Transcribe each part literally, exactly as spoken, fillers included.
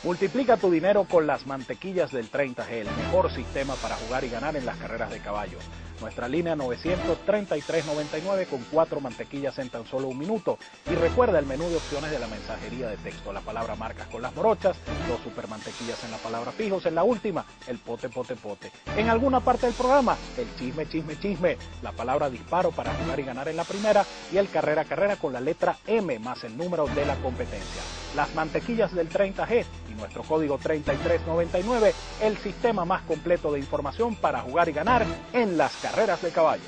Multiplica tu dinero con las mantequillas del treinta G, el mejor sistema para jugar y ganar en las carreras de caballos. Nuestra línea novecientos treinta y tres noventa y nueve con cuatro mantequillas en tan solo un minuto. Y recuerda el menú de opciones de la mensajería de texto, la palabra marcas con las morochas, dos super mantequillas en la palabra fijos, en la última, el pote, pote, pote. En alguna parte del programa, el chisme, chisme, chisme, la palabra disparo para jugar y ganar en la primera y el carrera, carrera con la letra M más el número de la competencia. Las mantequillas del treinta G y nuestro código treinta y tres noventa y nueve, el sistema más completo de información para jugar y ganar en las carreras de caballos.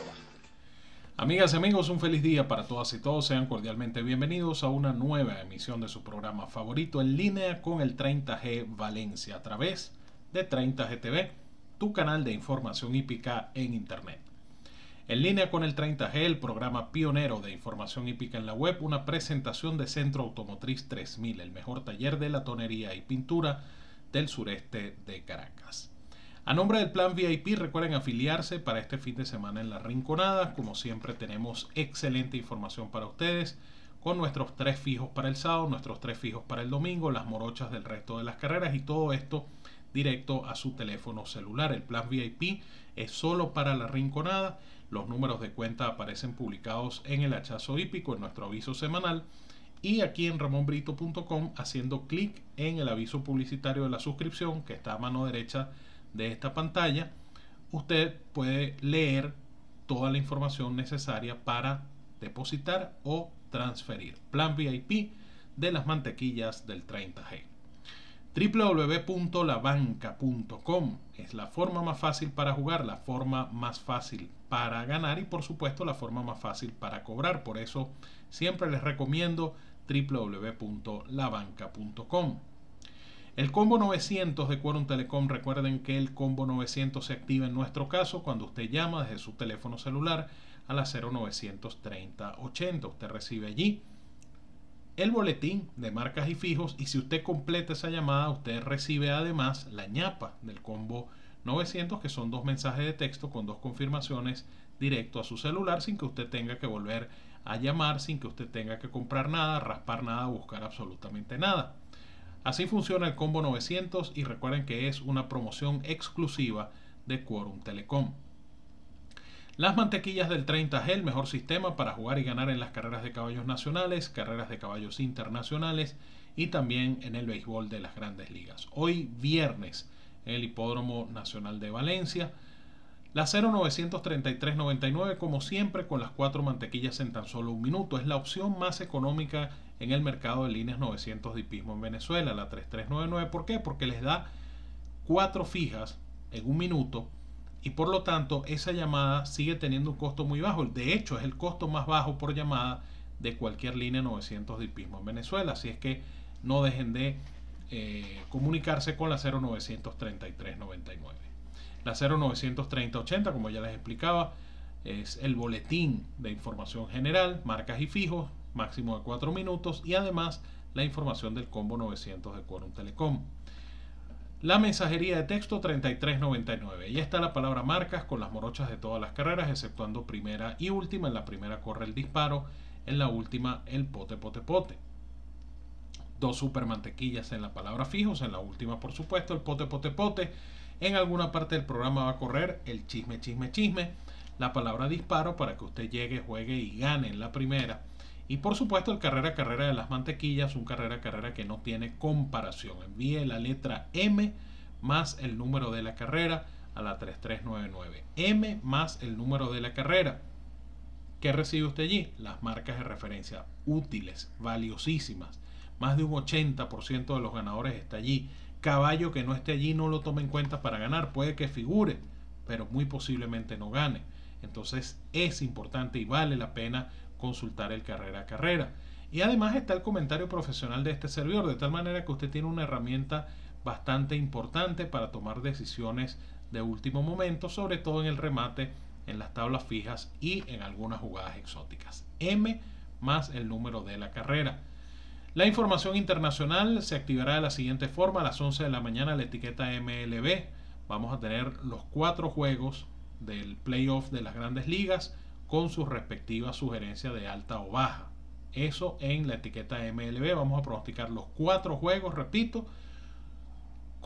Amigas y amigos, un feliz día para todas y todos. Sean cordialmente bienvenidos a una nueva emisión de su programa favorito en línea con el treinta G Valencia a través de treinta G T V, tu canal de información hípica en internet. En línea con el treinta G, el programa pionero de información hípica en la web, una presentación de Centro Automotriz tres mil, el mejor taller de latonería y pintura del sureste de Caracas. A nombre del plan V I P, recuerden afiliarse para este fin de semana en La Rinconada. Como siempre, tenemos excelente información para ustedes con nuestros tres fijos para el sábado, nuestros tres fijos para el domingo, las morochas del resto de las carreras y todo esto directo a su teléfono celular. El plan V I P es solo para La Rinconada. Los números de cuenta aparecen publicados en el hachazo hípico, en nuestro aviso semanal, y aquí en ramon brito punto com, haciendo clic en el aviso publicitario de la suscripción que está a mano derecha de esta pantalla, usted puede leer toda la información necesaria para depositar o transferir. Plan V I P de las mantequillas del treinta G. doble u doble u doble u punto la banca punto com es la forma más fácil para jugar, la forma más fácil para ganar y por supuesto la forma más fácil para cobrar. Por eso siempre les recomiendo doble u doble u doble u punto la banca punto com. El combo novecientos de Quorum Telecom, recuerden que el combo novecientos se activa en nuestro caso cuando usted llama desde su teléfono celular a la cero novecientos treinta ochenta. Usted recibe allí el boletín de marcas y fijos y si usted completa esa llamada, usted recibe además la ñapa del combo novecientos, que son dos mensajes de texto con dos confirmaciones directo a su celular sin que usted tenga que volver a llamar, sin que usted tenga que comprar nada, raspar nada, buscar absolutamente nada. Así funciona el combo novecientos y recuerden que es una promoción exclusiva de Quorum Telecom. Las mantequillas del treinta G, el mejor sistema para jugar y ganar en las carreras de caballos nacionales, carreras de caballos internacionales y también en el béisbol de las grandes ligas. Hoy viernes en el Hipódromo Nacional de Valencia, la cero novecientos treinta y tres noventa y nueve como siempre con las cuatro mantequillas en tan solo un minuto. Es la opción más económica en el mercado de líneas novecientos de hipismo en Venezuela, la treinta y tres noventa y nueve. ¿Por qué? Porque les da cuatro fijas en un minuto y por lo tanto esa llamada sigue teniendo un costo muy bajo. De hecho es el costo más bajo por llamada de cualquier línea novecientos de hipismo en Venezuela. Así es que no dejen de eh, comunicarse con la cero novecientos treinta y tres noventa y nueve. La cero novecientos treinta ochenta, como ya les explicaba, es el boletín de información general, marcas y fijos, máximo de cuatro minutos y además la información del combo novecientos de Quorum Telecom. La mensajería de texto treinta y tres noventa y nueve. Ahí está la palabra marcas con las morochas de todas las carreras, exceptuando primera y última. En la primera corre el disparo, en la última el pote, pote, pote. Dos super mantequillas en la palabra fijos, en la última por supuesto el pote, pote, pote. En alguna parte del programa va a correr el chisme, chisme, chisme, la palabra disparo para que usted llegue, juegue y gane en la primera. Y por supuesto el carrera, carrera de las mantequillas, un carrera, carrera que no tiene comparación. Envíe la letra M más el número de la carrera a la treinta y tres noventa y nueve. M más el número de la carrera. ¿Qué recibe usted allí? Las marcas de referencia útiles, valiosísimas. Más de un ochenta por ciento de los ganadores está allí. Caballo que no esté allí no lo tome en cuenta para ganar. Puede que figure, pero muy posiblemente no gane. Entonces es importante y vale la pena consultar el carrera a carrera. Y además está el comentario profesional de este servidor, de tal manera que usted tiene una herramienta bastante importante para tomar decisiones de último momento, sobre todo en el remate, en las tablas fijas y en algunas jugadas exóticas. M más el número de la carrera. La información internacional se activará de la siguiente forma: a las once de la mañana la etiqueta M L B. Vamos a tener los cuatro juegos del playoff de las grandes ligas con sus respectivas sugerencias de alta o baja. Eso en la etiqueta M L B. Vamos a pronosticar los cuatro juegos, repito,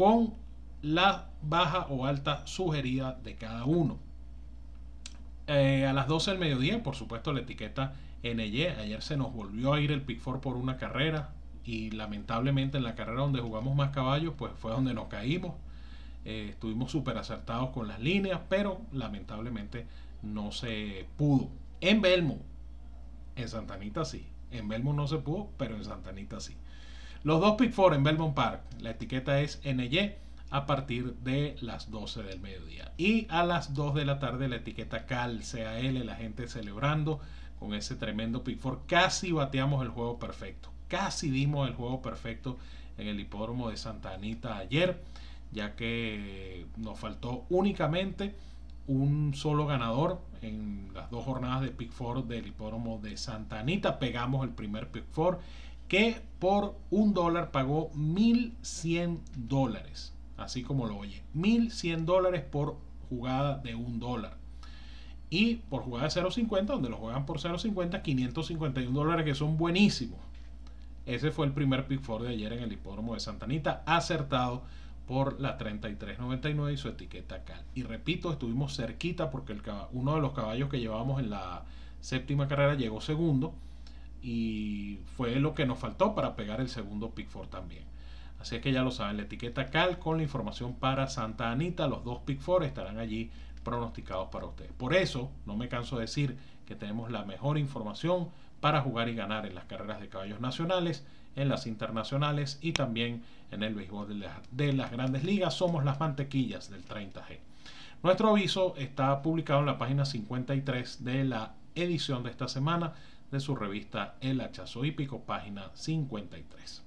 con la baja o alta sugerida de cada uno. Eh, a las doce del mediodía, por supuesto, la etiqueta N Y. Ayer se nos volvió a ir el Pick Four por una carrera y lamentablemente en la carrera donde jugamos más caballos, pues fue donde nos caímos. Eh, estuvimos súper acertados con las líneas, pero lamentablemente no se pudo. En Belmont, en Santa Anita sí. En Belmont no se pudo, pero en Santa Anita sí. Los dos Pick Four en Belmont Park, la etiqueta es N Y a partir de las doce del mediodía. Y a las dos de la tarde la etiqueta Cal, C A L, la gente celebrando con ese tremendo Pick Four. Casi bateamos el juego perfecto. Casi dimos el juego perfecto en el hipódromo de Santa Anita ayer, ya que nos faltó únicamente un solo ganador en las dos jornadas de Pick Four del hipódromo de Santa Anita. Pegamos el primer Pick Four, que por un dólar pagó mil cien dólares, así como lo oye, mil cien dólares por jugada de un dólar. Y por jugada de cero punto cincuenta, donde lo juegan por cero punto cincuenta, quinientos cincuenta y un dólares, que son buenísimos. Ese fue el primer Pick Four de ayer en el hipódromo de Santa Anita, acertado por la treinta y tres noventa y nueve y su etiqueta Cal. Y repito, estuvimos cerquita porque el uno de los caballos que llevábamos en la séptima carrera llegó segundo, y fue lo que nos faltó para pegar el segundo Pick Four también. Así es que ya lo saben, la etiqueta Cal con la información para Santa Anita. Los dos Pick Four estarán allí pronosticados para ustedes. Por eso no me canso de decir que tenemos la mejor información para jugar y ganar en las carreras de caballos nacionales, en las internacionales y también en el béisbol de, la, de las grandes ligas. Somos las mantequillas del treinta G. Nuestro aviso está publicado en la página cincuenta y tres de la edición de esta semana de su revista El Hachazo Hípico, página cincuenta y tres.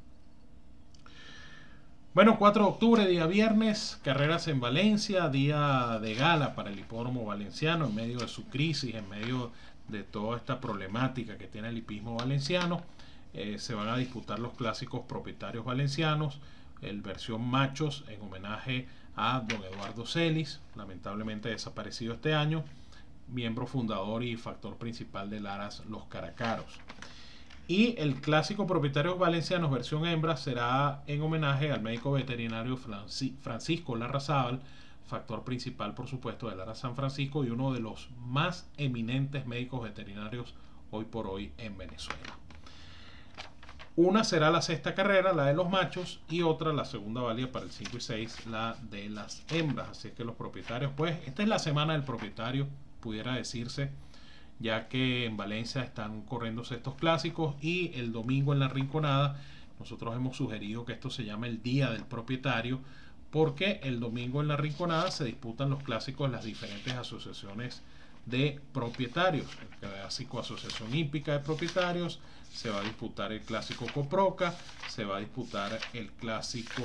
Bueno, cuatro de octubre, día viernes, carreras en Valencia, día de gala para el hipódromo valenciano en medio de su crisis, en medio de toda esta problemática que tiene el hipismo valenciano. Eh, se van a disputar los clásicos propietarios valencianos, el versión machos en homenaje a don Eduardo Celis, lamentablemente desaparecido este año, miembro fundador y factor principal de Laras Los Caracaros. Y el clásico propietarios valencianos versión hembra será en homenaje al médico veterinario Francisco Larrazábal, factor principal por supuesto de Lara San Francisco y uno de los más eminentes médicos veterinarios hoy por hoy en Venezuela. Una será la sexta carrera, la de los machos, y otra, la segunda válida para el cinco y seis, la de las hembras. Así es que los propietarios, pues esta es la semana del propietario, pudiera decirse, ya que en Valencia están corriéndose estos clásicos, y el domingo en la Rinconada nosotros hemos sugerido que esto se llame el Día del Propietario, porque el domingo en la Rinconada se disputan los clásicos de las diferentes asociaciones de propietarios. El clásico Asociación Hípica de Propietarios, se va a disputar el clásico Coproca, se va a disputar el clásico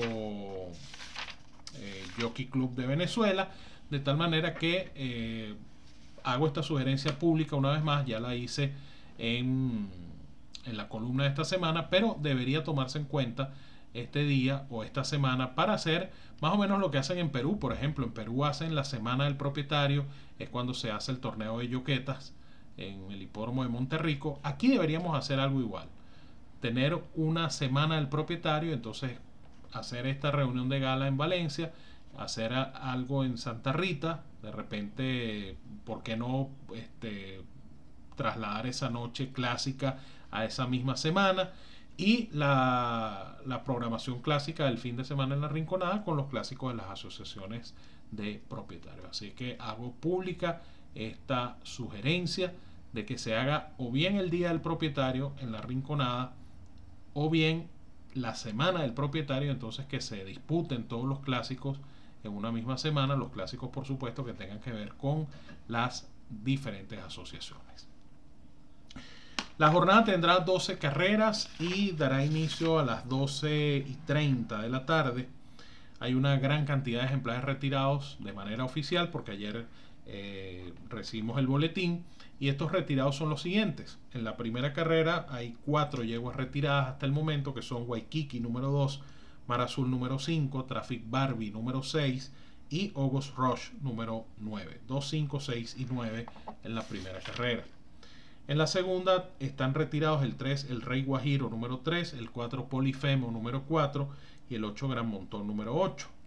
eh, Jockey Club de Venezuela, de tal manera que eh, hago esta sugerencia pública una vez más. Ya la hice en, en la columna de esta semana, pero debería tomarse en cuenta este día o esta semana para hacer más o menos lo que hacen en Perú. Por ejemplo, en Perú hacen la semana del propietario, es cuando se hace el torneo de yoquetas en el hipódromo de Monterrico. Aquí deberíamos hacer algo igual, tener una semana del propietario, entonces hacer esta reunión de gala en Valencia, hacer a, algo en Santa Rita, de repente, ¿por qué no este, trasladar esa noche clásica a esa misma semana? Y la, la programación clásica del fin de semana en la Rinconada con los clásicos de las asociaciones de propietarios. Así que hago pública esta sugerencia de que se haga o bien el Día del Propietario en la Rinconada o bien la semana del propietario, entonces que se disputen todos los clásicos en una misma semana, los clásicos por supuesto que tengan que ver con las diferentes asociaciones. La jornada tendrá doce carreras y dará inicio a las doce y treinta de la tarde. Hay una gran cantidad de ejemplares retirados de manera oficial porque ayer eh, recibimos el boletín, y estos retirados son los siguientes. En la primera carrera hay cuatro yeguas retiradas hasta el momento, que son Waikiki número dos, Mar Azul número cinco, Traffic Barbie número seis y August Rush número nueve. dos, cinco, seis y nueve en la primera carrera. En la segunda están retirados el tres, el Rey Guajiro número tres, el cuatro Polifemo número cuatro y el ocho Gran Montón número ocho.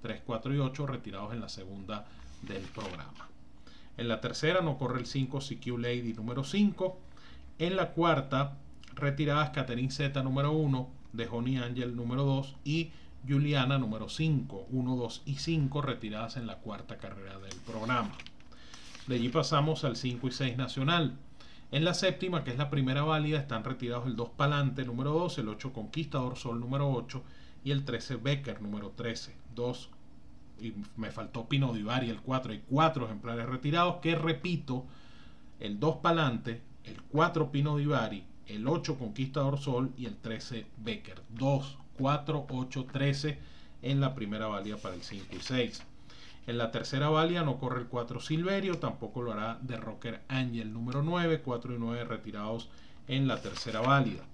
tres, cuatro y ocho retirados en la segunda del programa. En la tercera no corre el cinco C Q Lady número cinco. En la cuarta retiradas Catherine Z número uno, de Honey Angel número dos y Juliana número cinco. uno, dos y cinco retiradas en la cuarta carrera del programa. De allí pasamos al cinco y seis nacional. En la séptima, que es la primera válida, están retirados el dos Palante número dos, el ocho Conquistador Sol número ocho y el trece Becker número trece. dos, y me faltó Pino Divari el cuatro. Hay cuatro ejemplares retirados que, repito, el dos Palante, el cuatro Pino Divari, el ocho Conquistador Sol y el trece Becker. dos, cuatro, ocho, trece en la primera válida para el cinco y seis. En la tercera válida no corre el cuatro Silverio, tampoco lo hará The Rocker Angel número nueve, cuatro y nueve retirados en la tercera válida.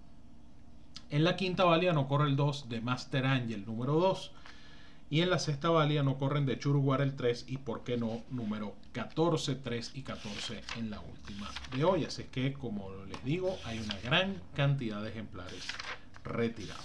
En la quinta válida no corre el dos de Master Angel número dos. Y en la sexta válida no corren de Churuguara el tres y por qué no número catorce, tres y catorce en la última de hoy. Así es que, como les digo, hay una gran cantidad de ejemplares retirados.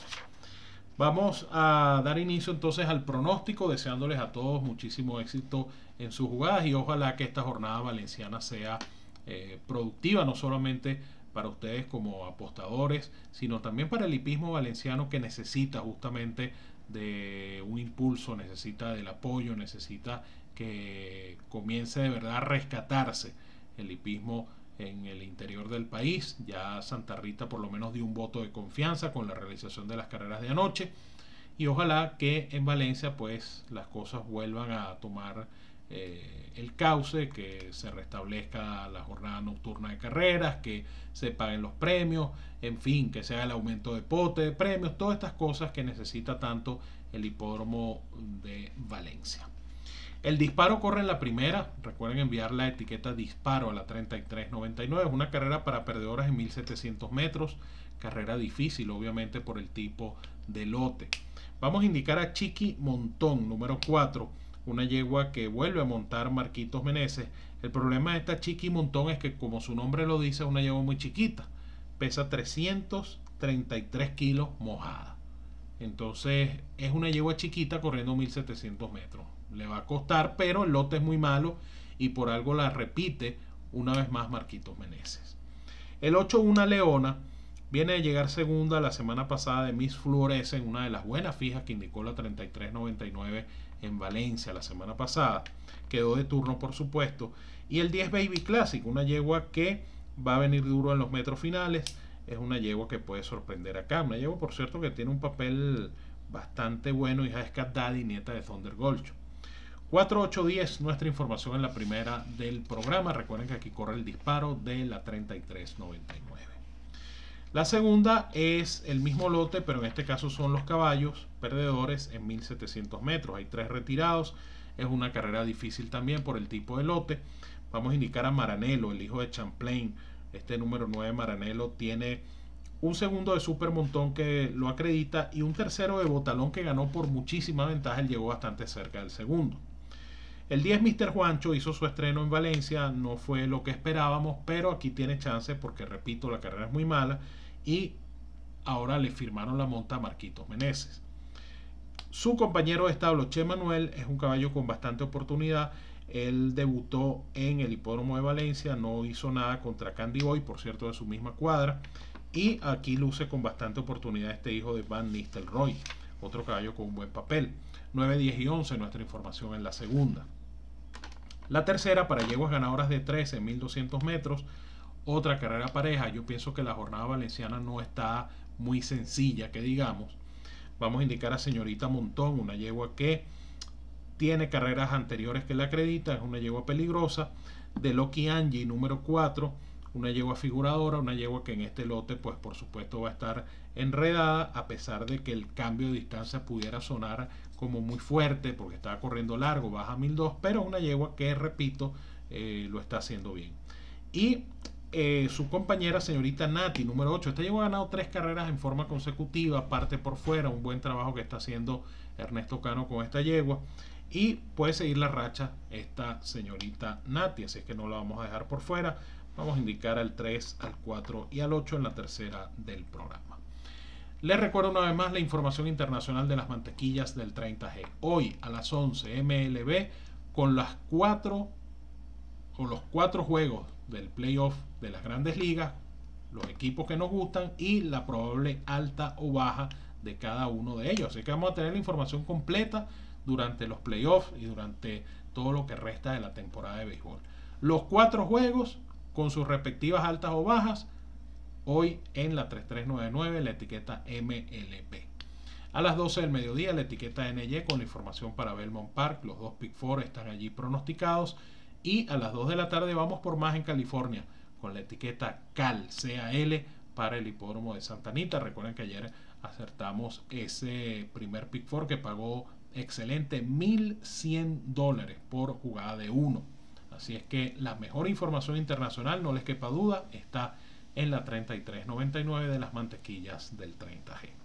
Vamos a dar inicio entonces al pronóstico, deseándoles a todos muchísimo éxito en sus jugadas y ojalá que esta jornada valenciana sea eh, productiva, no solamente para ustedes como apostadores, sino también para el hipismo valenciano, que necesita justamente de un impulso, necesita del apoyo, necesita que comience de verdad a rescatarse el hipismo en el interior del país. Ya Santa Rita por lo menos dio un voto de confianza con la realización de las carreras de anoche y ojalá que en Valencia pues las cosas vuelvan a tomar eh, el cauce, que se restablezca la jornada nocturna de carreras, que se paguen los premios, en fin, que se haga el aumento de pote de premios, todas estas cosas que necesita tanto el hipódromo de Valencia. El disparo corre en la primera. Recuerden enviar la etiqueta disparo a la treinta y tres noventa y nueve. Es una carrera para perdedores en mil setecientos metros. Carrera difícil, obviamente, por el tipo de lote. Vamos a indicar a Chiqui Montón, número cuatro. Una yegua que vuelve a montar Marquitos Meneses. El problema de esta Chiqui Montón es que, como su nombre lo dice, es una yegua muy chiquita. Pesa trescientos treinta y tres kilos mojada. Entonces, es una yegua chiquita corriendo mil setecientos metros. Le va a costar, pero el lote es muy malo y por algo la repite una vez más Marquitos Meneses. El ocho, una leona, viene de llegar segunda la semana pasada de Miss Fluorescent, una de las buenas fijas que indicó la treinta y tres noventa y nueve en Valencia la semana pasada. Quedó de turno, por supuesto. Y el diez Baby Classic, una yegua que va a venir duro en los metros finales. Es una yegua que puede sorprender acá. Una yegua, por cierto, que tiene un papel bastante bueno, hija de Scat Daddy, nieta de Thunder Golcho. cuatro, ocho, diez, nuestra información en la primera del programa. Recuerden que aquí corre el disparo de la treinta y tres noventa y nueve. La segunda es el mismo lote, pero en este caso son los caballos perdedores en mil setecientos metros. Hay tres retirados. Es una carrera difícil también por el tipo de lote. Vamos a indicar a Maranello, el hijo de Champlain. Este número nueve Maranello tiene un segundo de Super Montón que lo acredita y un tercero de Botalón que ganó por muchísima ventaja. Él llegó bastante cerca del segundo. El diez mister Juancho hizo su estreno en Valencia, no fue lo que esperábamos, pero aquí tiene chance porque, repito, la carrera es muy mala y ahora le firmaron la monta a Marquitos Meneses. Su compañero de establo, Che Manuel, es un caballo con bastante oportunidad. Él debutó en el hipódromo de Valencia, no hizo nada contra Candy Boy, por cierto, de su misma cuadra, y aquí luce con bastante oportunidad este hijo de Van Nistelrooy, otro caballo con un buen papel. nueve, diez y once nuestra información en la segunda. La tercera para yeguas ganadoras de trece en mil doscientos metros, otra carrera pareja. Yo pienso que la jornada valenciana no está muy sencilla, que digamos. Vamos a indicar a Señorita Montón, una yegua que tiene carreras anteriores que la acreditan, es una yegua peligrosa. De Loki Angie, número cuatro, una yegua figuradora, una yegua que en este lote, pues por supuesto va a estar enredada, a pesar de que el cambio de distancia pudiera sonar como muy fuerte, porque estaba corriendo largo, baja mil dos, pero una yegua que, repito, eh, lo está haciendo bien. Y eh, su compañera, Señorita Nati, número ocho, esta yegua ha ganado tres carreras en forma consecutiva, parte por fuera, un buen trabajo que está haciendo Ernesto Cano con esta yegua. Y puede seguir la racha esta Señorita Nati, así es que no la vamos a dejar por fuera. Vamos a indicar al tres, al cuatro y al ocho en la tercera del programa. Les recuerdo una vez más la información internacional de las mantequillas del treinta G. Hoy a las once M L B con las cuatro o los cuatro juegos del playoff de las grandes ligas, los equipos que nos gustan y la probable alta o baja de cada uno de ellos. Así que vamos a tener la información completa durante los playoffs y durante todo lo que resta de la temporada de béisbol. Los cuatro juegos con sus respectivas altas o bajas hoy en la treinta y tres noventa y nueve, la etiqueta M L B. A las doce del mediodía la etiqueta N Y con la información para Belmont Park. Los dos Pick Four están allí pronosticados. Y a las dos de la tarde vamos por más en California con la etiqueta C A L, C A L para el hipódromo de Santa Anita. Recuerden que ayer acertamos ese primer Pick Four que pagó excelente mil cien dólares por jugada de uno. Así es que la mejor información internacional, no les quepa duda, está en la treinta y tres noventa y nueve de las mantequillas del treinta G.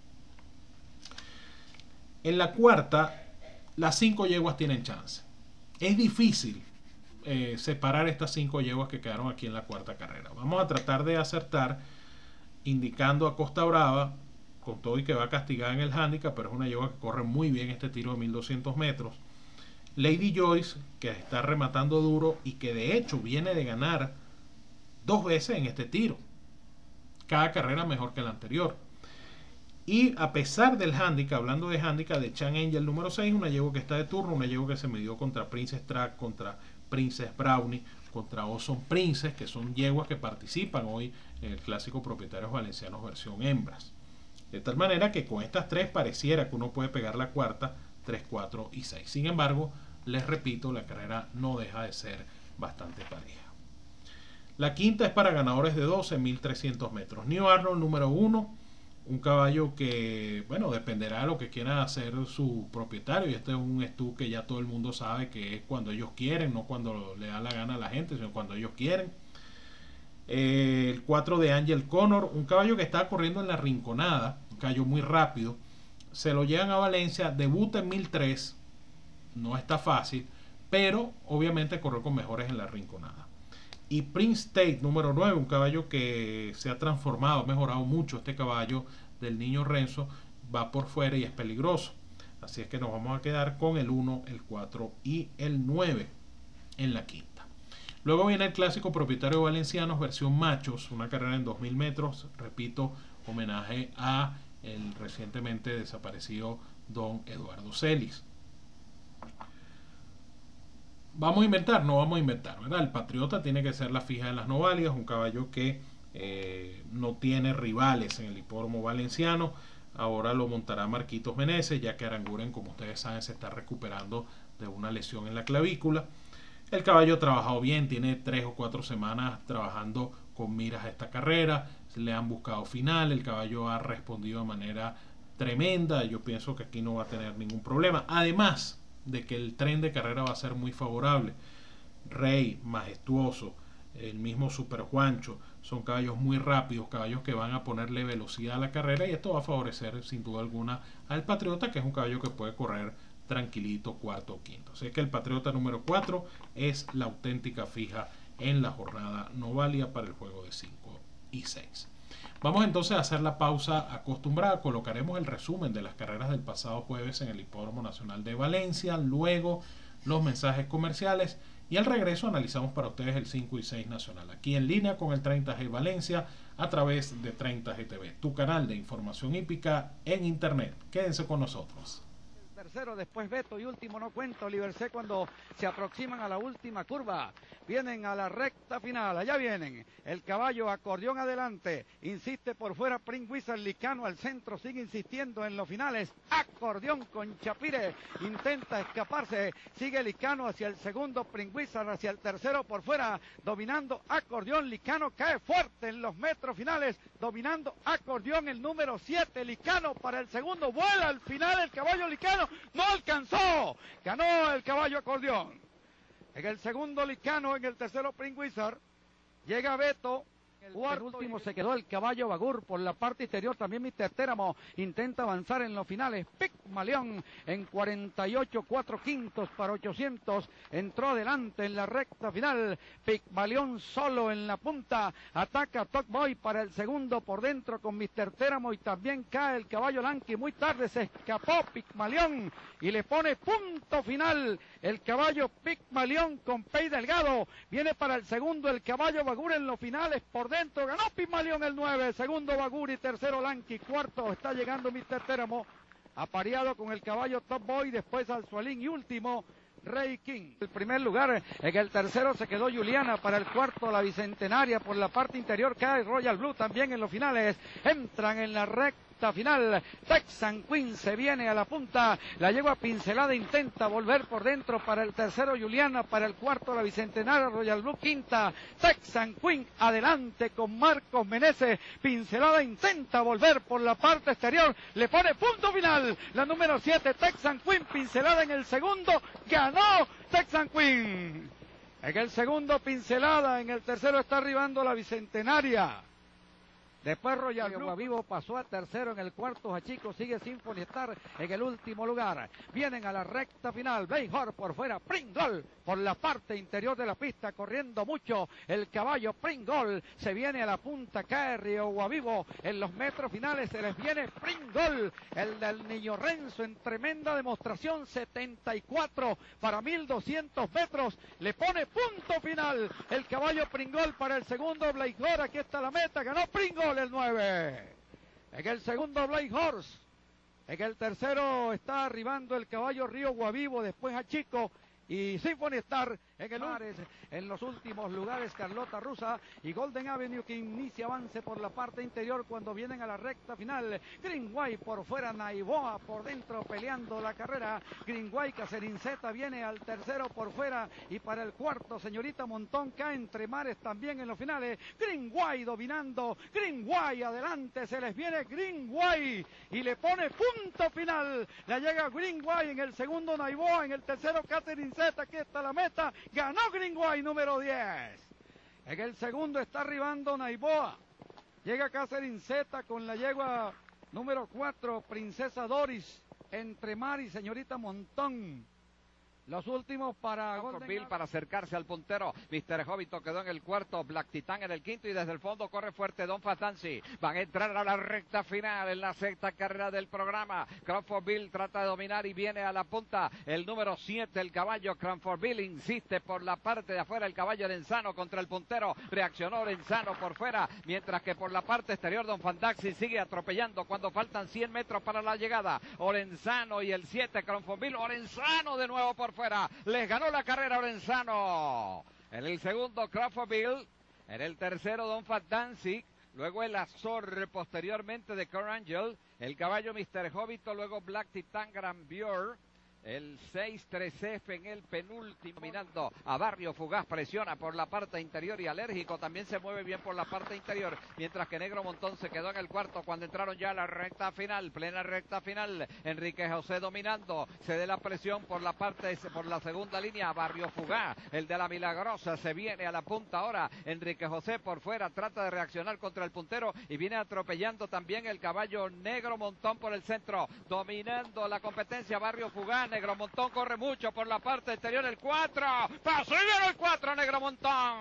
En la cuarta, las cinco yeguas tienen chance. Es difícil eh, separar estas cinco yeguas que quedaron aquí en la cuarta carrera. Vamos a tratar de acertar indicando a Costa Brava, con todo y que va castigada en el handicap, pero es una yegua que corre muy bien este tiro de mil doscientos metros. Lady Joyce, que está rematando duro y que de hecho viene de ganar dos veces en este tiro. Cada carrera mejor que la anterior. Y a pesar del handicap, hablando de handicap, de Chan Angel número seis, una yegua que está de turno, una yegua que se midió contra Princess Track, contra Princess Brownie, contra Awesome Princess, que son yeguas que participan hoy en el Clásico Propietarios Valencianos versión hembras. De tal manera que con estas tres pareciera que uno puede pegar la cuarta, tres, cuatro y seis. Sin embargo, les repito, la carrera no deja de ser bastante pareja. La quinta es para ganadores de doce, mil trescientos metros. New Arnold número uno, un caballo que, bueno, dependerá de lo que quiera hacer su propietario. Y este es un estu que ya todo el mundo sabe que es cuando ellos quieren, no cuando le da la gana a la gente, sino cuando ellos quieren. Eh, el cuatro de Angel Connor, un caballo que está corriendo en la Rinconada, un caballo muy rápido. Se lo llevan a Valencia, debuta en mil tres, no está fácil, pero obviamente corrió con mejores en la Rinconada. Y Prince State número nueve, un caballo que se ha transformado, ha mejorado mucho este caballo del niño Renzo, va por fuera y es peligroso. Así es que nos vamos a quedar con el uno, el cuatro y el nueve en la quinta. Luego viene el Clásico Propietario Valencianos versión machos, una carrera en dos mil metros, repito, homenaje a el recientemente desaparecido don Eduardo Celis. Vamos a inventar, no vamos a inventar, ¿verdad? El Patriota tiene que ser la fija en las no válidas, un caballo que eh, no tiene rivales en el hipódromo valenciano. Ahora lo montará Marquitos Meneses, ya que Aranguren, como ustedes saben, se está recuperando de una lesión en la clavícula. El caballo ha trabajado bien, tiene tres o cuatro semanas trabajando con miras a esta carrera, le han buscado final, el caballo ha respondido de manera tremenda, yo pienso que aquí no va a tener ningún problema, además de que el tren de carrera va a ser muy favorable. Rey, Majestuoso, el mismo Super Juancho, son caballos muy rápidos, caballos que van a ponerle velocidad a la carrera y esto va a favorecer sin duda alguna al Patriota, que es un caballo que puede correr tranquilito cuarto o quinto. Así que el Patriota número cuatro es la auténtica fija en la jornada no válida para el juego de cinco y seis. Vamos entonces a hacer la pausa acostumbrada. Colocaremos el resumen de las carreras del pasado jueves en el Hipódromo Nacional de Valencia, luego los mensajes comerciales y al regreso analizamos para ustedes el cinco y seis nacional, aquí en línea con el treinta G Valencia a través de treinta G T V, tu canal de información hípica en internet. Quédense con nosotros. Tercero, después Beto y último no cuento. Libercé cuando se aproximan a la última curva. Vienen a la recta final. Allá vienen. El caballo acordeón adelante. Insiste por fuera Prince Wizard. Licano al centro. Sigue insistiendo en los finales. Acordeón con Chapire. Intenta escaparse. Sigue Licano hacia el segundo. Prince Wizard hacia el tercero por fuera. Dominando acordeón. Licano cae fuerte en los metros finales. Dominando acordeón el número siete. Licano para el segundo. Vuela al final el caballo Licano. No alcanzó, ganó el caballo acordeón. En el segundo Licano, en el tercero Prince Wizard. Llega Beto, El último se quedó el caballo Bagur por la parte interior. También mister Téramo intenta avanzar en los finales. Pigmalión en cuarenta y ocho, cuatro quintos para ochocientos. Entró adelante en la recta final. Pigmalión solo en la punta. Ataca Top Boy para el segundo por dentro con mister Téramo. Y también cae el caballo Lanky. Muy tarde se escapó Pigmalión y le pone punto final. El caballo Pigmalión con Pey Delgado. Viene para el segundo el caballo Bagur en los finales por dentro. Ganó Pigmalión el nueve, segundo Bagur y tercero Lanky, cuarto está llegando mister Téramo, apareado con el caballo Top Boy, después Alzualín y último Rey King. El primer lugar, en el tercero se quedó Juliana, para el cuarto la Bicentenaria, por la parte interior cae Royal Blue, también en los finales, entran en la recta final, Texan Queen se viene a la punta, la yegua Pincelada intenta volver por dentro para el tercero Juliana, para el cuarto la Bicentenaria, Royal Blue quinta, Texan Queen adelante con Marcos Meneses, Pincelada intenta volver por la parte exterior, le pone punto final, la número siete Texan Queen, Pincelada en el segundo, ganó Texan Queen, en el segundo Pincelada, en el tercero está arribando la Bicentenaria. Después Royal Blue Vivo pasó a tercero, en el cuarto Hachico sigue Symphony Star en el último lugar. Vienen a la recta final, Blake Hor por fuera, Pringol por la parte interior de la pista, corriendo mucho el caballo Pringol, se viene a la punta, cae Río Guavivo, en los metros finales se les viene Pringol, el del Niño Renzo en tremenda demostración, setenta y cuatro para mil doscientos metros, le pone punto final el caballo Pringol para el segundo Blake Hor, aquí está la meta, ganó Pringol el nueve. En el segundo Blake Horse. En el tercero está arribando el caballo Río Guavivo, después Hachico y Symphony Star en el Mares. En los últimos lugares Carlota Rusa y Golden Avenue, que inicia avance por la parte interior cuando vienen a la recta final. Greenway por fuera, Naiboa por dentro peleando la carrera. Greenway, Caserinceta viene al tercero por fuera y para el cuarto Señorita Montón cae entre Mares también en los finales. Greenway dominando, Greenway adelante, se les viene Greenway y le pone punto final. La llega Greenway, en el segundo Naiboa, en el tercero Caserinceta, aquí está la meta. Ganó Greenway número diez. En el segundo está arribando Naiboa. Llega Catherine Zeta con la yegua número cuatro, Princesa Doris, entre Mar y Señorita Montón. Los últimos para Bill para acercarse al puntero. mister Hobbiton quedó en el cuarto, Black Titan en el quinto y desde el fondo corre fuerte Don Fatansi. Van a entrar a la recta final en la sexta carrera del programa. Crawfordville trata de dominar y viene a la punta. El número siete, el caballo Crawfordville, insiste por la parte de afuera el caballo Orenzano contra el puntero. Reaccionó Orenzano por fuera, mientras que por la parte exterior Don Fantaxi sigue atropellando cuando faltan cien metros para la llegada. Orenzano y el siete, Crawfordville. Orenzano de nuevo por fuera. Les ganó la carrera Orenzano. En el segundo Crawfordville. En el tercero Don Fat Dancing. Luego el Azor posteriormente de Core Angel. El caballo mister Hobbiton. Luego Black Titan Grandier. El seis tres F en el penúltimo, mirando a Barrio Fugaz, presiona por la parte interior y Alérgico también se mueve bien por la parte interior, mientras que Negro Montón se quedó en el cuarto cuando entraron ya a la recta final, plena recta final. Enrique José dominando, se dé la presión por la parte, por la segunda línea, Barrio Fugaz, el de la Milagrosa, se viene a la punta ahora. Enrique José por fuera, trata de reaccionar contra el puntero y viene atropellando también el caballo Negro Montón por el centro, dominando la competencia Barrio Fugaz. Negro Montón corre mucho por la parte exterior, el cuatro, pasó y vino el cuatro, Negro Montón.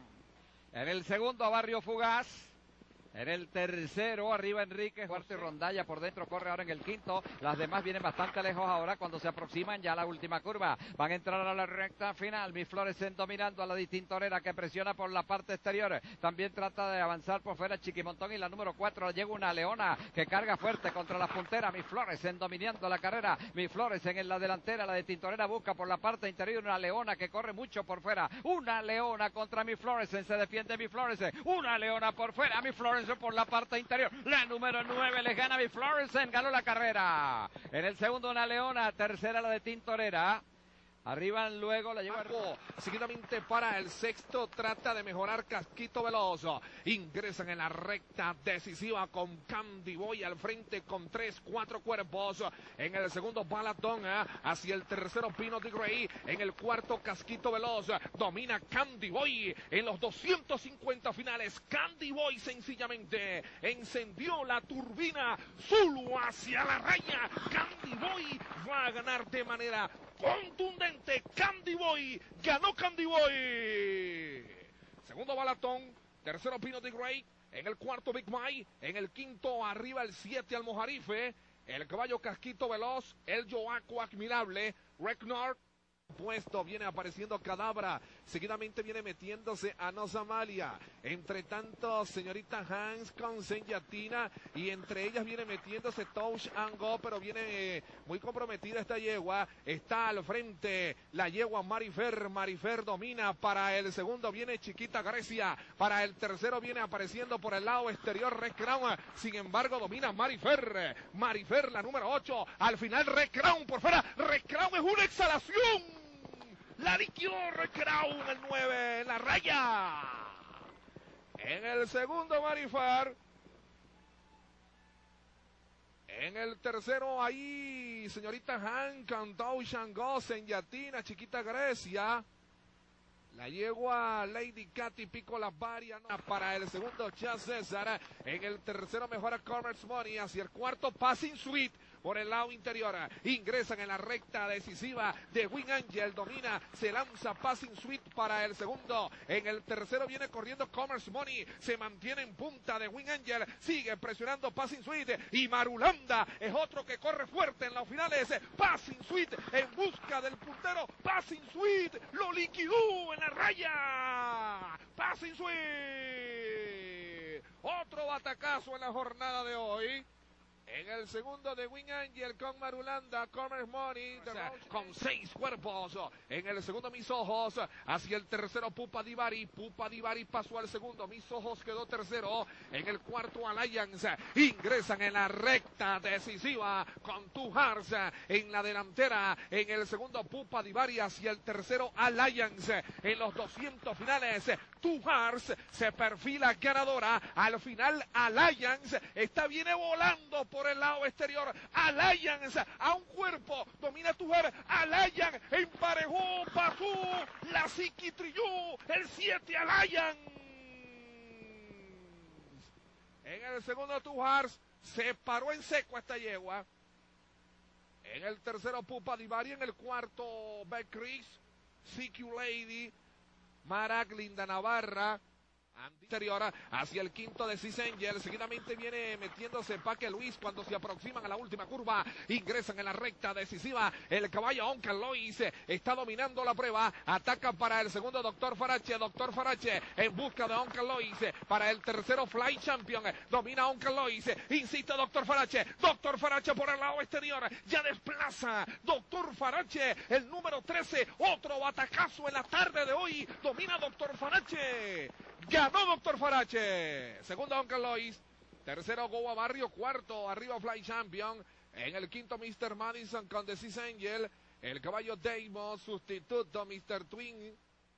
En el segundo Barrio Fugaz. En el tercero, arriba Enrique, cuarto y Rondalla por dentro, corre ahora en el quinto. Las demás vienen bastante lejos ahora cuando se aproximan ya a la última curva. Van a entrar a la recta final. Mis Flores dominando a la distintorera que presiona por la parte exterior. También trata de avanzar por fuera Chiquimontón y la número cuatro. Llega una Leona que carga fuerte contra las punteras. Mis Flores dominando la carrera. Mis Flores en la delantera. La distintorera busca por la parte interior una Leona que corre mucho por fuera. Una Leona contra Mis Flores. Se defiende Mis Flores. Una Leona por fuera. Mis Flores por la parte interior, la número nueve les gana Miss Florence, ganó la carrera. En el segundo una Leona, tercera la de Tintorera. Arriba luego la lleva seguidamente para el sexto, trata de mejorar Casquito Veloz. Ingresan en la recta decisiva con Candy Boy al frente con tres, cuatro cuerpos. En el segundo Balatón, ¿eh? hacia el tercero Pino de Grey. En el cuarto Casquito Veloz. Domina Candy Boy en los doscientos cincuenta finales. Candy Boy sencillamente encendió la turbina. Zulu hacia la raya. Candy Boy va a ganar de manera contundente. Candy Boy, ganó Candy Boy. Segundo Balatón, tercero Pino de Grey, en el cuarto Big Mike, en el quinto arriba el siete Almojarife, el caballo Casquito Veloz, el Yoaco Admirable, Regnard. Puesto viene apareciendo Cadabra, seguidamente viene metiéndose a Nosamalia, entre tanto señorita Hans con Senyatina, y entre ellas viene metiéndose Touch and Go, pero viene eh, muy comprometida esta yegua. Está al frente la yegua Marifer. Marifer domina. Para el segundo viene Chiquita Grecia, para el tercero viene apareciendo por el lado exterior Red Crown, sin embargo domina Marifer. Marifer la número ocho, al final Red Crown por fuera. Red Crown es una exhalación. La liquidó Red Crown, el nueve, en la raya. En el segundo Marifar. En el tercero ahí, señorita Han, Cantau Shango, Senyatina, Chiquita Grecia. La yegua Lady Katy Pico las varias, ¿no? Para el segundo Chas César. En el tercero mejora Commerce Money. Hacia el cuarto Passing Suite. Por el lado interior, ingresan en la recta decisiva de Wing Angel, domina, se lanza Passing Suite para el segundo. En el tercero viene corriendo Commerce Money, se mantiene en punta de Wing Angel, sigue presionando Passing Suite, y Marulanda es otro que corre fuerte en los finales. Passing Suite en busca del puntero. Passing Suite lo liquidó en la raya. Passing Suite, otro batacazo en la jornada de hoy. En el segundo de Wing Angel con Marulanda, Commerce Money, con seis cuerpos. En el segundo Mis Ojos, hacia el tercero Pupa Divari. Pupa Divari pasó al segundo, Mis Ojos quedó tercero. En el cuarto Alliance, ingresan en la recta decisiva con Two Hearts en la delantera. En el segundo Pupa Divari, hacia el tercero Alliance. En los doscientos finales, Two Hearts se perfila ganadora. Al final Alliance está viene volando por el lado exterior. Alliance a un cuerpo, domina Tujar. Alliance emparejó, pasó, la psiquitrilló, el siete Alliance. En el segundo Tujar se paró en seco esta yegua. En el tercero Pupa Divari, en el cuarto Beck Chris, C Q Lady, Marac Linda Navarra. Anterior hacia el quinto de Cis Angel, seguidamente viene metiéndose Paque Luis cuando se aproximan a la última curva, ingresan en la recta decisiva, el caballo Onca Lois está dominando la prueba, ataca para el segundo Doctor Farache, Doctor Farache en busca de Onca Lois, para el tercero Fly Champion, domina Onca Lois, insiste Doctor Farache, Doctor Farache por el lado exterior, ya desplaza Doctor Farache, el número trece, otro batacazo en la tarde de hoy, domina Doctor Farache. Ganó Doctor Farache. Segundo Onca Lois. Tercero Goa Barrio. Cuarto arriba Fly Champion. En el quinto mister Madison con The Cis Angel. El caballo Deimo. Sustituto mister Twin.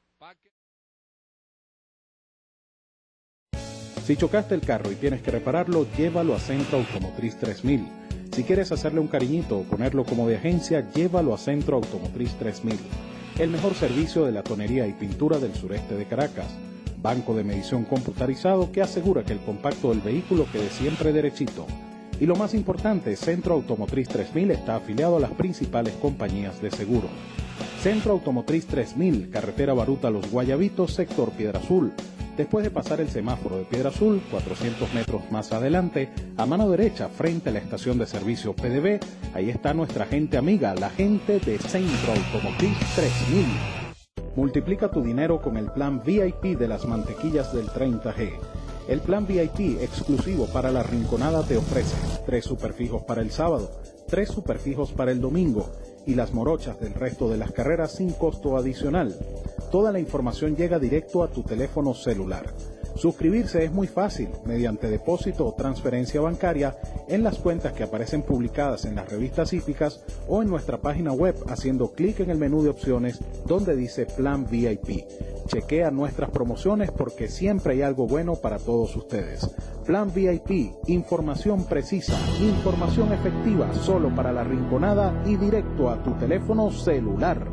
Si chocaste el carro y tienes que repararlo, llévalo a Centro Automotriz tres mil. Si quieres hacerle un cariñito o ponerlo como de agencia, llévalo a Centro Automotriz tres mil. El mejor servicio de la tonería y pintura del sureste de Caracas. Banco de medición computarizado que asegura que el compacto del vehículo quede siempre derechito. Y lo más importante, Centro Automotriz tres mil está afiliado a las principales compañías de seguro. Centro Automotriz tres mil, carretera Baruta Los Guayabitos, sector Piedra Azul. Después de pasar el semáforo de Piedra Azul, cuatrocientos metros más adelante, a mano derecha, frente a la estación de servicio P D B, ahí está nuestra gente amiga, la gente de Centro Automotriz tres mil. Multiplica tu dinero con el plan V I P de las mantequillas del treinta G. El plan V I P exclusivo para la Rinconada te ofrece tres superfijos para el sábado, tres superfijos para el domingo y las morochas del resto de las carreras sin costo adicional. Toda la información llega directo a tu teléfono celular. Suscribirse es muy fácil, mediante depósito o transferencia bancaria en las cuentas que aparecen publicadas en las revistas hípicas o en nuestra página web haciendo clic en el menú de opciones donde dice Plan V I P. Chequea nuestras promociones porque siempre hay algo bueno para todos ustedes. Plan V I P, información precisa, información efectiva solo para la Rinconada y directo a tu teléfono celular.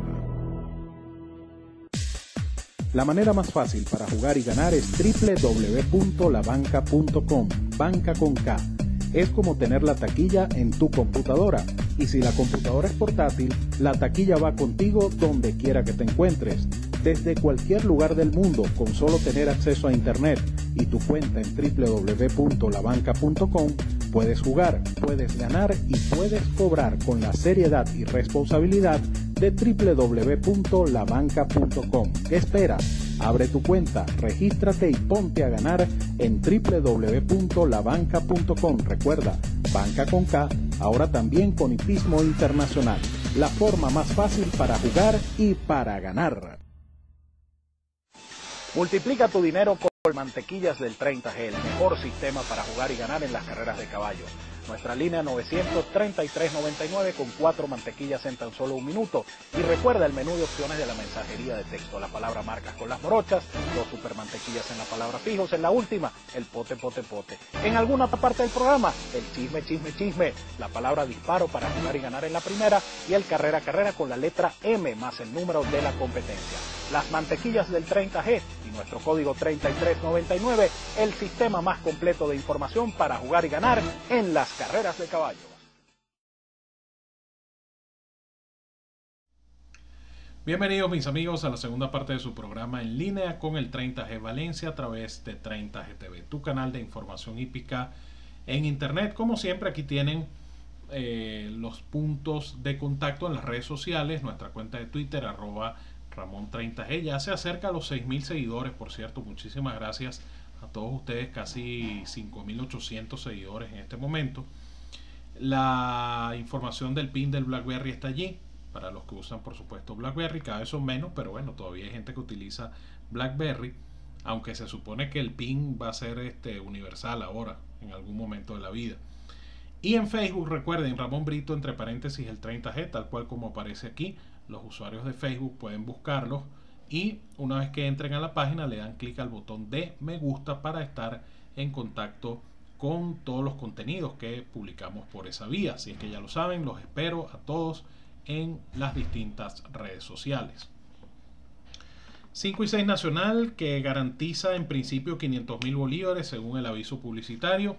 La manera más fácil para jugar y ganar es doble u doble u doble u punto la banca punto com, banca con K. Es como tener la taquilla en tu computadora. Y si la computadora es portátil, la taquilla va contigo donde quiera que te encuentres. Desde cualquier lugar del mundo, con solo tener acceso a internet y tu cuenta en doble u doble u doble u punto la banca punto com, puedes jugar, puedes ganar y puedes cobrar con la seriedad y responsabilidad de doble u doble u doble u punto la banca punto com. ¿Qué esperas? Abre tu cuenta, regístrate y ponte a ganar en doble u doble u doble u punto la banca punto com. Recuerda, banca con K, ahora también con hipismo internacional. La forma más fácil para jugar y para ganar. Multiplica tu dinero con Mantequillas del treinta G, el mejor sistema para jugar y ganar en las carreras de caballo. Nuestra línea novecientos treinta y tres noventa y nueve con cuatro mantequillas en tan solo un minuto. Y recuerda el menú de opciones de la mensajería de texto. La palabra marcas con las morochas, dos super mantequillas en la palabra fijos. En la última, el pote, pote, pote. En alguna parte del programa, el chisme, chisme, chisme. La palabra disparo para jugar y ganar en la primera. Y el carrera, carrera con la letra M más el número de la competencia. Las mantequillas del treinta G y nuestro código treinta y tres noventa y nueve, el sistema más completo de información para jugar y ganar en las carreras de caballo. Bienvenidos mis amigos a la segunda parte de su programa en línea con el treinta G Valencia a través de treinta G T V, tu canal de información hípica en internet. Como siempre, aquí tienen eh, los puntos de contacto en las redes sociales, nuestra cuenta de Twitter, arroba Ramón treinta G, ya se acerca a los seis mil seguidores, por cierto. Muchísimas gracias a todos ustedes, casi cinco mil ochocientos seguidores en este momento. La información del pin del BlackBerry está allí, para los que usan por supuesto BlackBerry. Cada vez son menos, pero bueno, todavía hay gente que utiliza BlackBerry, aunque se supone que el pin va a ser este, universal ahora, en algún momento de la vida. Y en Facebook, recuerden, Ramón Brito, entre paréntesis, el treinta G, tal cual como aparece aquí. Los usuarios de Facebook pueden buscarlos y una vez que entren a la página le dan clic al botón de me gusta para estar en contacto con todos los contenidos que publicamos por esa vía. Así es que ya lo saben, los espero a todos en las distintas redes sociales. cinco y seis Nacional, que garantiza en principio quinientos mil bolívares según el aviso publicitario.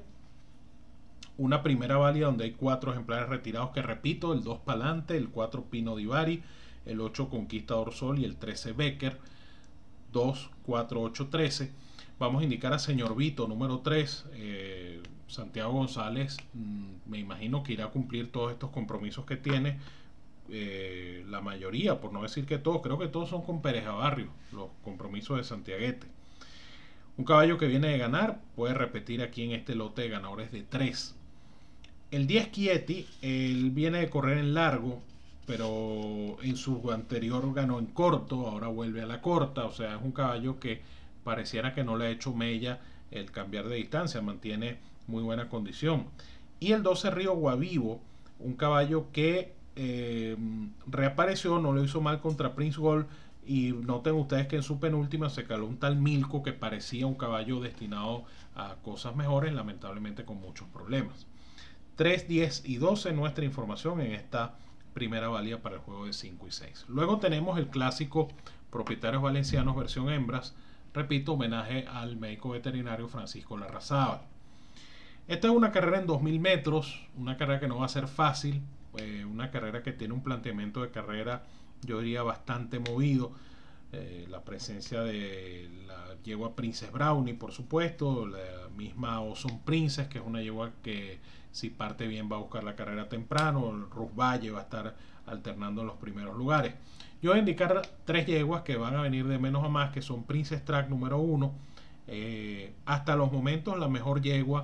Una primera válida donde hay cuatro ejemplares retirados, que repito, el dos Palante, el cuatro Pino Divari, el ocho Conquistador Sol y el trece Becker. Dos, cuatro, ocho, trece. Vamos a indicar a Señor Vito, número tres. eh, Santiago González, mmm, me imagino que irá a cumplir todos estos compromisos que tiene. Eh, la mayoría, por no decir que todos, creo que todos son con Pereja Barrio, los compromisos de Santiaguete. Un caballo que viene de ganar, puede repetir aquí en este lote de ganadores de tres. El diez Chieti, él viene de correr en largo, pero en su anterior ganó en corto, ahora vuelve a la corta. O sea, es un caballo que pareciera que no le ha hecho mella el cambiar de distancia, mantiene muy buena condición. Y el doce Río Guavivo, un caballo que eh, reapareció, no lo hizo mal contra Prince Gold. Y noten ustedes que en su penúltima se caló un tal Milko que parecía un caballo destinado a cosas mejores, lamentablemente con muchos problemas. tres, diez y doce nuestra información en esta primera válida para el juego de cinco y seis. Luego tenemos el clásico Propietarios Valencianos versión hembras, repito, homenaje al médico veterinario Francisco Larrazábal. Esta es una carrera en dos mil metros, una carrera que no va a ser fácil, eh, una carrera que tiene un planteamiento de carrera, yo diría, bastante movido. Eh, la presencia de la yegua Princess Brownie, por supuesto, la misma Awesome Princess, que es una yegua que si parte bien va a buscar la carrera temprano. El Rus Valle va a estar alternando en los primeros lugares. Yo voy a indicar tres yeguas que van a venir de menos a más, que son Princess Track número uno, eh, hasta los momentos la mejor yegua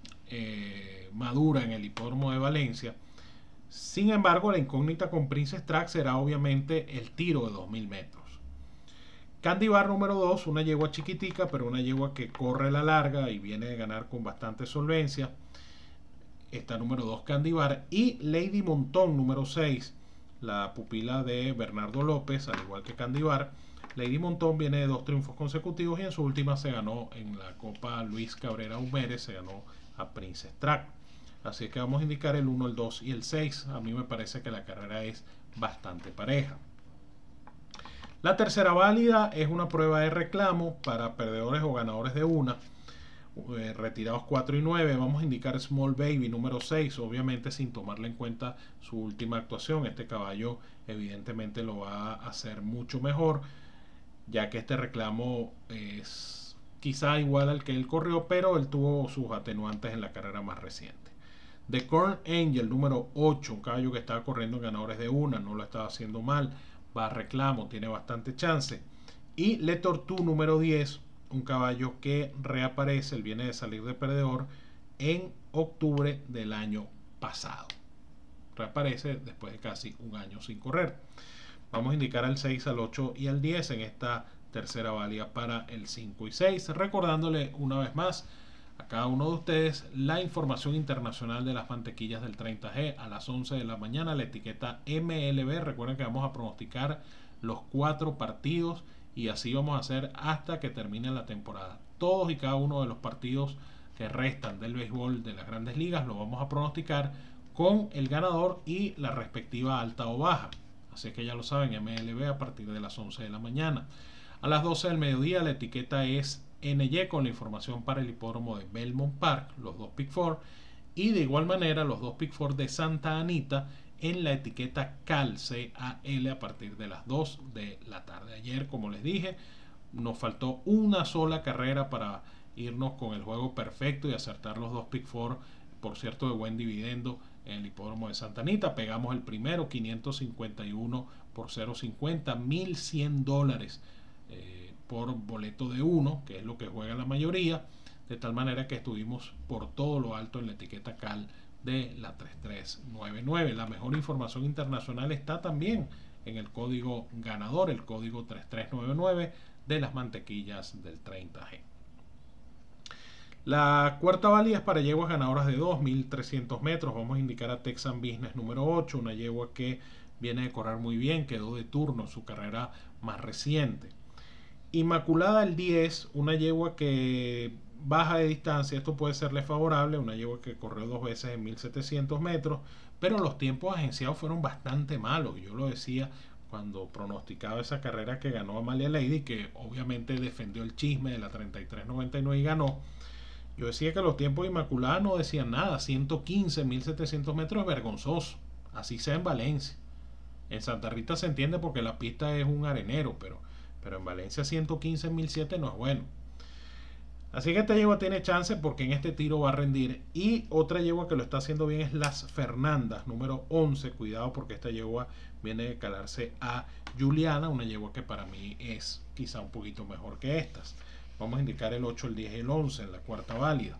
eh, madura en el hipódromo de Valencia. Sin embargo, la incógnita con Princess Track será obviamente el tiro de dos mil metros. Candy Bar número dos, una yegua chiquitica, pero una yegua que corre la larga y viene de ganar con bastante solvencia. Está número dos Candy Bar. Y Lady Montón número seis, la pupila de Bernardo López, al igual que Candy Bar. Lady Montón viene de dos triunfos consecutivos y en su última se ganó en la Copa Luis Cabrera Humérez, se ganó a Princess Track. Así que vamos a indicar el uno, el dos y el seis. A mí me parece que la carrera es bastante pareja. La tercera válida es una prueba de reclamo para perdedores o ganadores de una. Eh, retirados cuatro y nueve. Vamos a indicar Small Baby número seis, obviamente sin tomarle en cuenta su última actuación. Este caballo evidentemente lo va a hacer mucho mejor, ya que este reclamo es quizá igual al que él corrió, pero él tuvo sus atenuantes en la carrera más reciente. The Corn Angel número ocho, un caballo que estaba corriendo en ganadores de una, no lo estaba haciendo mal, va a reclamo, tiene bastante chance. Y Le Tortue número diez, un caballo que reaparece, él viene de salir de perdedor en octubre del año pasado. Reaparece después de casi un año sin correr. Vamos a indicar al seis, al ocho y al diez en esta tercera válida para el cinco y seis. Recordándole una vez más a cada uno de ustedes la información internacional de las mantequillas del treinta G a las once de la mañana. La etiqueta M L B. Recuerden que vamos a pronosticar los cuatro partidos y así vamos a hacer hasta que termine la temporada. Todos y cada uno de los partidos que restan del béisbol de las grandes ligas lo vamos a pronosticar con el ganador y la respectiva alta o baja. Así que ya lo saben, M L B a partir de las once de la mañana. A las doce del mediodía la etiqueta es N Y con la información para el hipódromo de Belmont Park, los dos Pick Four, y de igual manera los dos Pick Four de Santa Anita en la etiqueta C A L, C A L, a partir de las dos de la tarde. Ayer, como les dije, nos faltó una sola carrera para irnos con el juego perfecto y acertar los dos Pick Four, por cierto, de buen dividendo en el hipódromo de Santa Anita. Pegamos el primero, quinientos cincuenta y uno por cero cincuenta, mil cien dólares eh, por boleto de uno, que es lo que juega la mayoría, de tal manera que estuvimos por todo lo alto en la etiqueta C A L de la tres tres nueve nueve. La mejor información internacional está también en el código ganador, el código tres tres nueve nueve de las mantequillas del treinta G. La cuarta válida es para yeguas ganadoras de dos mil trescientos metros. Vamos a indicar a Texan Business número ocho, una yegua que viene de correr muy bien, quedó de turno en su carrera más reciente. Inmaculada el diez, una yegua que baja de distancia, esto puede serle favorable, una yegua que corrió dos veces en mil setecientos metros, pero los tiempos agenciados fueron bastante malos. Yo lo decía cuando pronosticaba esa carrera que ganó Amalia Lady, que obviamente defendió el chisme de la treinta y tres noventa y nueve y ganó. Yo decía que los tiempos de Inmaculada no decían nada. ciento quince, mil setecientos metros es vergonzoso. Así sea en Valencia. En Santa Rita se entiende porque la pista es un arenero, pero, pero en Valencia ciento quince, mil siete no es bueno. Así que esta yegua tiene chance porque en este tiro va a rendir. Y otra yegua que lo está haciendo bien es Las Fernandas, número once. Cuidado porque esta yegua viene de calarse a Juliana, una yegua que para mí es quizá un poquito mejor que estas. Vamos a indicar el ocho, el diez y el once en la cuarta válida.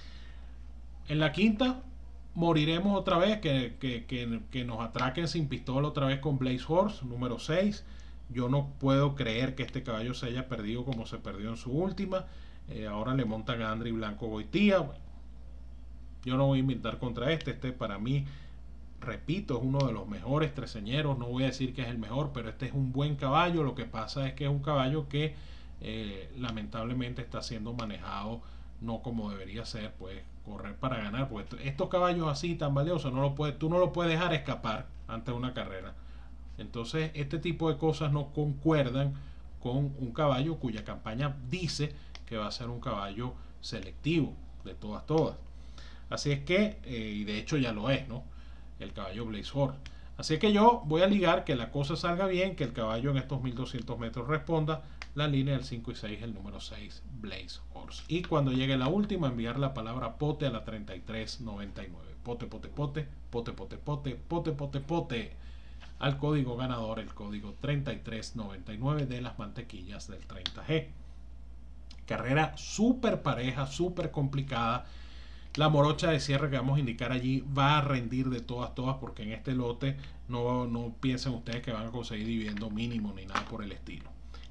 En la quinta moriremos otra vez, que, que, que, que nos atraquen sin pistola otra vez con Blaze Horse, número seis. Yo no puedo creer que este caballo se haya perdido como se perdió en su última. Eh, ahora le montan a Andri Blanco Goitía. Bueno, yo no voy a inventar contra este. Este para mí, repito, es uno de los mejores treseñeros. No voy a decir que es el mejor, pero este es un buen caballo. Lo que pasa es que es un caballo que eh, lamentablemente está siendo manejado no como debería ser, pues correr para ganar. Pues estos caballos así tan valiosos, no lo puede, tú no lo puedes dejar escapar ante una carrera. Entonces este tipo de cosas no concuerdan con un caballo cuya campaña dice que va a ser un caballo selectivo de todas todas. Así es que, eh, y de hecho ya lo es, ¿no? El caballo Blaze Horse. Así que yo voy a ligar que la cosa salga bien, que el caballo en estos mil doscientos metros responda la línea del cinco y seis, el número seis, Blaze Horse. Y cuando llegue la última, enviar la palabra pote a la treinta y tres noventa y nueve. Pote, pote, pote, pote, pote, pote, pote, pote, pote. Al código ganador, el código treinta y tres noventa y nueve de las mantequillas del treinta G. Carrera súper pareja, súper complicada. La morocha de cierre que vamos a indicar allí va a rendir de todas, todas, porque en este lote no, no piensen ustedes que van a conseguir dividendo mínimo ni nada por el estilo.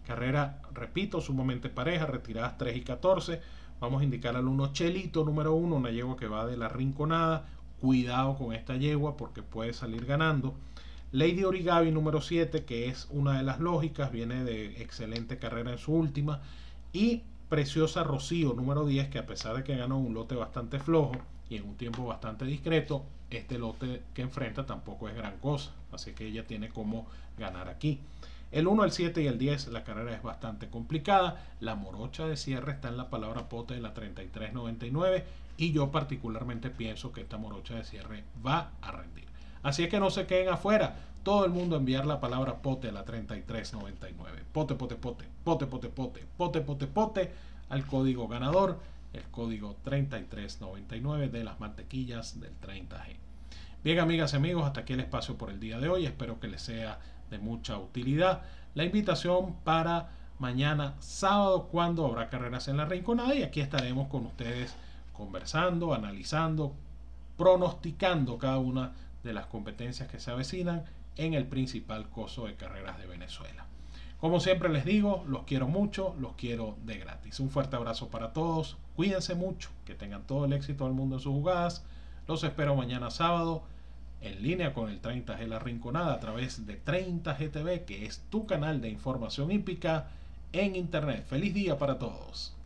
Carrera, repito, sumamente pareja, retiradas tres y catorce. Vamos a indicar al uno Chelito, número uno, una yegua que va de la Rinconada. Cuidado con esta yegua porque puede salir ganando. Lady Origavi, número siete, que es una de las lógicas, viene de excelente carrera en su última. Y Preciosa Rocío, número diez, que a pesar de que ganó un lote bastante flojo y en un tiempo bastante discreto, este lote que enfrenta tampoco es gran cosa, así que ella tiene como ganar aquí. El uno, el siete y el diez, la carrera es bastante complicada. La morocha de cierre está en la palabra pote de la treinta y tres noventa y nueve y yo particularmente pienso que esta morocha de cierre va a rendir. Así es que no se queden afuera. Todo el mundo enviar la palabra pote a la treinta y tres noventa y nueve. Pote, pote, pote, pote, pote, pote, pote, pote, pote, al código ganador, el código treinta y tres noventa y nueve de las mantequillas del treinta G. Bien, amigas y amigos, hasta aquí el espacio por el día de hoy. Espero que les sea de mucha utilidad. La invitación para mañana sábado, cuando habrá carreras en la Rinconada, y aquí estaremos con ustedes conversando, analizando, pronosticando cada una de las competencias que se avecinan en el principal coso de carreras de Venezuela. Como siempre les digo, los quiero mucho, los quiero de gratis. Un fuerte abrazo para todos, cuídense mucho, que tengan todo el éxito del mundo en sus jugadas. Los espero mañana sábado en línea con el treinta G La Rinconada a través de treinta G T V, que es tu canal de información hípica en internet. Feliz día para todos.